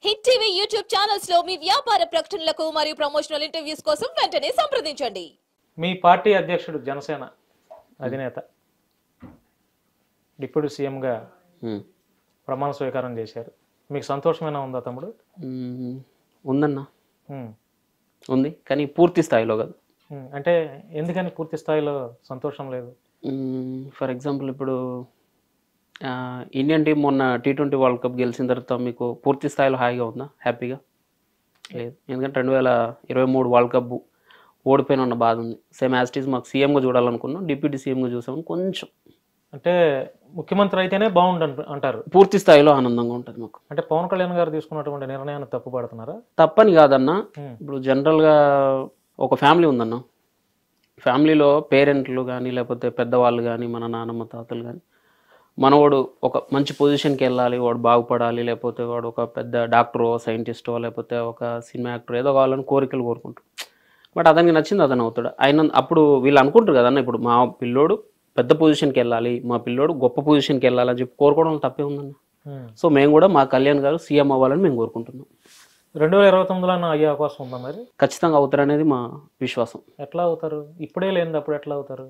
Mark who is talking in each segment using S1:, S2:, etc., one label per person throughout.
S1: Hit TV YouTube channels లో మీ వ్యాపార ప్రకటనలకు మరియు ప్రమోషనల్ ఇంటర్వ్యూస్ కోసం వెంటనే సంప్రదించండి.
S2: మీ పార్టీ అధ్యక్షుడు జనసేన అధినేత డిప్యూటీ సీఎంగా ప్రమాణ స్వీకారం చేశారు. మీకు సంతోషమైన ఉందా తమ్ముడు?
S3: ఉందన్నా, ఉంది, కానీ పూర్తి స్థాయిలో కాదు.
S2: అంటే ఎందుకని పూర్తి స్థాయిలో సంతోషం లేదు?
S3: ఫర్ ఎగ్జాంపుల్, ఇప్పుడు ఇండియన్ టీం మొన్న T20 వరల్డ్ కప్ గెలిచిన తర్వాత మీకు పూర్తి స్థాయిలో హాయిగా ఉందా, హ్యాపీగా? లేదు. ఎందుకంటే 2023 వరల్డ్ కప్ ఓడిపోయిన ఉన్న బాధ ఉంది. సేమ్ యాజ్ ఇట్ ఈజ్ మాకు సీఎంగా చూడాలనుకున్నాం, డిప్యూటీ సీఎంగా చూసామని కొంచెం.
S2: అంటే ముఖ్యమంత్రి అయితేనే బాగుండు అంటారు.
S3: పూర్తి స్థాయిలో ఆనందంగా ఉంటుంది మాకు.
S2: అంటే పవన్ కళ్యాణ్ గారు తీసుకున్నటువంటి నిర్ణయాన్ని తప్పుపడుతున్నారా?
S3: తప్పని కాదన్నా. ఇప్పుడు జనరల్గా ఒక ఫ్యామిలీ ఉందన్న, ఫ్యామిలీలో పేరెంట్లు కానీ లేకపోతే పెద్దవాళ్ళు కానీ మన నాన్నమ్మ తాతలు కానీ మనవాడు ఒక మంచి పొజిషన్కి వెళ్ళాలి, వాడు బాగుపడాలి, లేకపోతే వాడు ఒక పెద్ద డాక్టరో సైంటిస్టో లేకపోతే ఒక సినిమా యాక్టర్ ఏదో కావాలని కోరికలు కోరుకుంటారు. బట్ అతనికి నచ్చింది అతను అవుతాడు. ఆయన అప్పుడు వీళ్ళు అనుకుంటారు కదన్న, ఇప్పుడు మా పిల్లోడు పెద్ద పొజిషన్కి వెళ్ళాలి, మా పిల్లోడు గొప్ప పొజిషన్కి వెళ్ళాలని చెప్పి కోరుకోవడం తప్పే ఉందన్న. సో మేము కూడా మా కళ్యాణ్ గారు సీఎం అవ్వాలని మేము కోరుకుంటున్నాం.
S2: 2029లో అయ్యే అవకాశం ఉందా మరి?
S3: ఖచ్చితంగా అవుతారు అనేది మా విశ్వాసం.
S2: ఎట్లా అవుతారు? ఇప్పుడే లేనిది అప్పుడు ఎట్లా అవుతారు?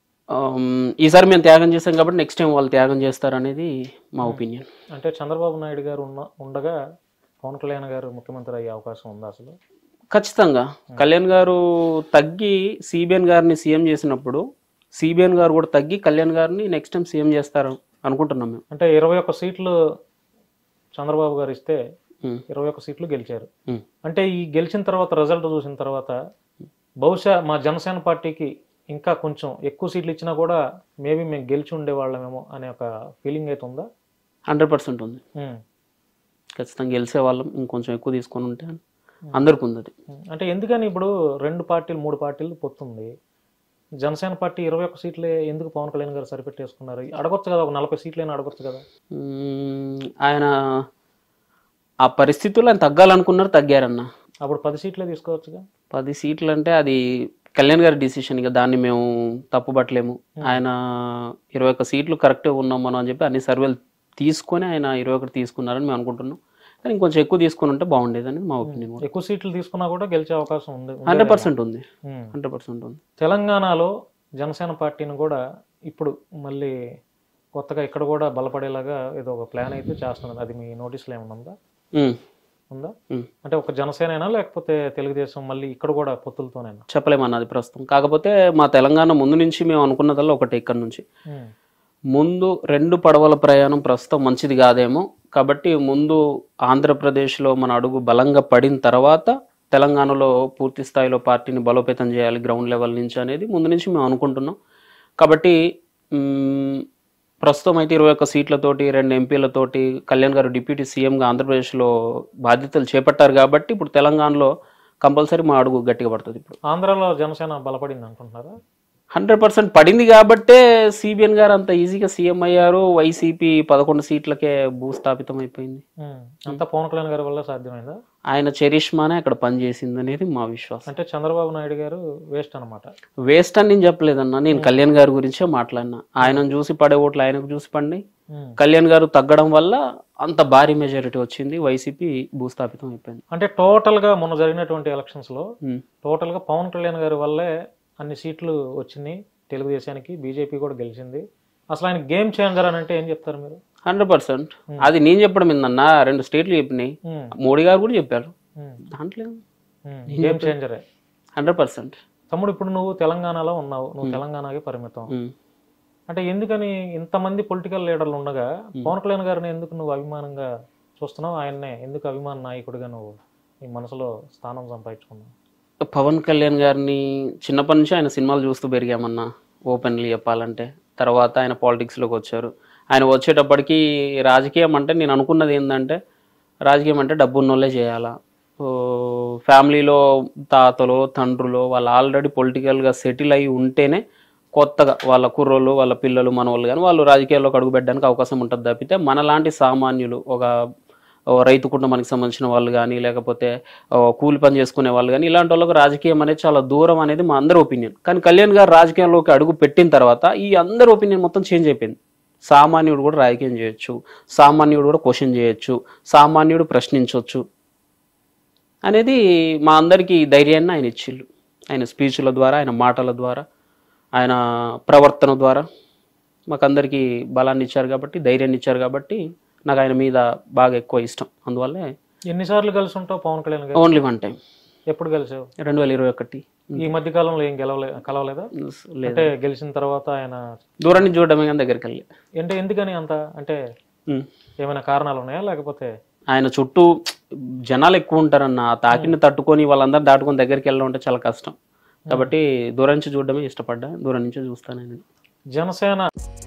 S3: ఈసారి మేము త్యాగం చేస్తాం కాబట్టి నెక్స్ట్ టైం వాళ్ళు త్యాగం చేస్తారనేది మా ఒపీనియన్.
S2: అంటే చంద్రబాబు నాయుడు గారు ఉండగా పవన్ కళ్యాణ్ గారు ముఖ్యమంత్రి అయ్యే అవకాశం ఉందా అసలు?
S3: ఖచ్చితంగా. కళ్యాణ్ గారు తగ్గి సిబిఎన్ గారిని సీఎం చేసినప్పుడు సిబిఎన్ గారు కూడా తగ్గి కళ్యాణ్ గారిని నెక్స్ట్ టైం సీఎం చేస్తారు అనుకుంటున్నాం మేము.
S2: అంటే 21 సీట్లు చంద్రబాబు గారు ఇస్తే 21 సీట్లు గెలిచారు. అంటే ఈ గెలిచిన తర్వాత రిజల్ట్ చూసిన తర్వాత బహుశా మా జనసేన పార్టీకి ఇంకా కొంచెం ఎక్కువ సీట్లు ఇచ్చినా కూడా మేబీ మేము గెలిచి ఉండేవాళ్ళమేమో అనే ఒక ఫీలింగ్ అయితే ఉందా?
S3: 100% ఉంది. ఖచ్చితంగా గెలిచే వాళ్ళం, ఇంకొంచెం ఎక్కువ తీసుకొని ఉంటే అందరికి ఉంది అది.
S2: అంటే ఎందుకని ఇప్పుడు 2 పార్టీలు 3 పార్టీలు పొత్తుంది, జనసేన పార్టీ 21 సీట్లే ఎందుకు పవన్ కళ్యాణ్ గారు సరిపెట్టేసుకున్నారు? అడగొచ్చు కదా, ఒక 40 సీట్లైనా అడగొచ్చు కదా.
S3: ఆయన ఆ పరిస్థితుల్లో ఆయన తగ్గాలనుకున్నారు, తగ్గారన్న.
S2: అప్పుడు 10 సీట్లే తీసుకోవచ్చుగా.
S3: 10 సీట్లు అంటే అది కళ్యాణ్ గారి డిసిషన్, ఇక దాన్ని మేము తప్పుపట్టలేము. ఆయన 21 సీట్లు కరెక్ట్గా ఉన్నాం మనం అని చెప్పి అన్ని సర్వేలు తీసుకొని ఆయన 21 తీసుకున్నారని మేము అనుకుంటున్నాం. కానీ ఇంకొంచెం ఎక్కువ తీసుకుని ఉంటే బాగుండేదని మా ఒపీనియన్.
S2: ఎక్కువ సీట్లు తీసుకున్నా కూడా గెలిచే అవకాశం ఉంది.
S3: 100% ఉంది. 100% ఉంది.
S2: తెలంగాణలో జనసేన పార్టీని కూడా ఇప్పుడు మళ్ళీ కొత్తగా ఇక్కడ కూడా బలపడేలాగా ఏదో ఒక ప్లాన్ అయితే చేస్తున్నది. అది మీ నోటీసులో ఏమన్నా ఉందా? అంటే ఒక జనసేన లేకపోతే తెలుగుదేశం మళ్ళీ ఇక్కడ కూడా పొత్తులతోనేనా?
S3: చెప్పలేమన్నది ప్రస్తుతం. కాకపోతే మా తెలంగాణ ముందు నుంచి మేము అనుకున్నదల్లా ఒకటి, ఇక్కడ నుంచి ముందు 2 పడవల ప్రయాణం ప్రస్తుతం మంచిది కాదేమో, కాబట్టి ముందు ఆంధ్రప్రదేశ్లో మన అడుగు బలంగా పడిన తర్వాత తెలంగాణలో పూర్తి స్థాయిలో పార్టీని బలోపేతం చేయాలి గ్రౌండ్ లెవెల్ నుంచి అనేది ముందు నుంచి మేము అనుకుంటున్నాం. కాబట్టి ప్రస్తుతం అయితే 21 సీట్లతోటి 2 ఎంపీలతోటి కళ్యాణ్ గారు డిప్యూటీ సీఎంగా ఆంధ్రప్రదేశ్లో బాధ్యతలు చేపట్టారు కాబట్టి ఇప్పుడు తెలంగాణలో కంపల్సరీ మా అడుగు గట్టిగా పడుతుంది. ఇప్పుడు
S2: ఆంధ్రాలో జనసేన బలపడింది అనుకుంటున్నారా?
S3: 100% పడింది కాబట్టే సిబిఎన్ గారు అంత ఈజీగా సీఎం అయ్యారు. వైసీపీ 11 సీట్లకే భూస్థాపితం అయిపోయింది.
S2: అంతా పవన్ కళ్యాణ్ గారి వల్ల సాధ్యమైందా?
S3: ఆయన చరిష్మానే అక్కడ పనిచేసింది అనేది మా విశ్వాసం.
S2: అంటే చంద్రబాబు నాయుడు గారు వేస్ట్ అనమాట?
S3: వేస్ట్ అని నేను చెప్పలేదన్నా, నేను కళ్యాణ్ గారి గురించే మాట్లాడినా. ఆయనను చూసి పడే ఓట్లు ఆయనకు చూసి పడినాయి. కళ్యాణ్ గారు తగ్గడం వల్ల అంత భారీ మెజారిటీ వచ్చింది, వైసీపీ భూస్థాపితం అయిపోయింది.
S2: అంటే టోటల్ గా మొన్న జరిగినటువంటి ఎలక్షన్స్ లో టోటల్ గా పవన్ కళ్యాణ్ గారి వల్లే అన్ని సీట్లు వచ్చినాయి తెలుగుదేశానికి, బీజేపీ కూడా గెలిచింది. అసలు ఆయన గేమ్ చేంజర్ అని అంటే ఏం చెప్తారు మీరు?
S3: 100%. అది నేను చెప్పడం ఏందన్నా, 2 స్టేట్లు చెప్పినాయి, మోడీ గారు కూడా చెప్పారు. దాంట్లో
S2: గేమ్ చేంజరే
S3: 100%.
S2: తమ్ముడు, ఇప్పుడు నువ్వు తెలంగాణలో ఉన్నావు, నువ్వు తెలంగాణకి పరిమితం. అంటే ఎందుకని ఇంతమంది పొలిటికల్ లీడర్లు ఉండగా పవన్ కళ్యాణ్ గారిని ఎందుకు నువ్వు అభిమానంగా చూస్తున్నావు? ఆయన్నే ఎందుకు అభిమాన నాయకుడిగా నువ్వు నీ మనసులో స్థానం సంపాదించుకున్నావు?
S3: పవన్ కళ్యాణ్ గారిని చిన్నప్పటి నుంచి ఆయన సినిమాలు చూస్తూ పెరిగామన్నా, ఓపెన్లీ చెప్పాలంటే. తర్వాత ఆయన పాలిటిక్స్లోకి వచ్చారు. ఆయన వచ్చేటప్పటికి రాజకీయం అంటే నేను అనుకున్నది ఏంటంటే, రాజకీయం అంటే డబ్బున్నోళ్ళే చేయాలా. ఫ్యామిలీలో తాతలో తండ్రులు వాళ్ళు ఆల్రెడీ పొలిటికల్గా సెటిల్ అయి ఉంటేనే కొత్తగా వాళ్ళ కుర్రోళ్ళు వాళ్ళ పిల్లలు మనవాళ్ళు కానీ వాళ్ళు రాజకీయాల్లోకి అడుగుపెట్టడానికి అవకాశం ఉంటుంది తప్పితే మనలాంటి సామాన్యులు, ఒక రైతు కుటుంబానికి సంబంధించిన వాళ్ళు కానీ లేకపోతే కూలి పని చేసుకునే వాళ్ళు కానీ ఇలాంటి వాళ్ళకి రాజకీయం అనేది చాలా దూరం అనేది మా అందరి ఒపీనియన్. కానీ కళ్యాణ్ గారు రాజకీయంలోకి అడుగు పెట్టిన తర్వాత ఈ అందరి ఒపీనియన్ మొత్తం చేంజ్ అయిపోయింది. సామాన్యుడు కూడా రాజకీయం చేయొచ్చు, సామాన్యుడు కూడా క్వశ్చన్ చేయొచ్చు, సామాన్యుడు ప్రశ్నించవచ్చు అనేది మా అందరికీ ధైర్యాన్ని ఆయన ఇచ్చిళ్ళు. ఆయన స్పీచ్ల ద్వారా, ఆయన మాటల ద్వారా, ఆయన ప్రవర్తన ద్వారా మాకందరికీ బలాన్ని ఇచ్చారు కాబట్టి, ధైర్యాన్ని ఇచ్చారు కాబట్టి నాకు ఆయన మీద బాగా ఎక్కువ ఇష్టం. అందువల్లే
S2: ఎన్నిసార్లు కలిసి ఉంటావు పవన్ కళ్యాణ్ గారు?
S3: Only 1 time.
S2: ఎప్పుడు కలిసావు?
S3: 2021.
S2: ఈ మధ్య కాలంలో ఏం కలవలేదా? అంటే గెలిచిన తర్వాత ఆయన
S3: దూరం నుంచి చూడడమే కానీ దగ్గరికి వెళ్ళి.
S2: అంటే ఎందుకని అంత, అంటే ఏమైనా కారణాలు ఉన్నాయా లేకపోతే?
S3: ఆయన చుట్టూ జనాలు ఎక్కువ ఉంటారన్న, ఆ తాకిని తట్టుకొని వాళ్ళందరూ దాటుకొని దగ్గరికి వెళ్ళడం అంటే చాలా కష్టం. కాబట్టి దూరం నుంచి చూడడమే ఇష్టపడ్డా, దూరం నుంచి చూస్తాను.
S2: జనసేన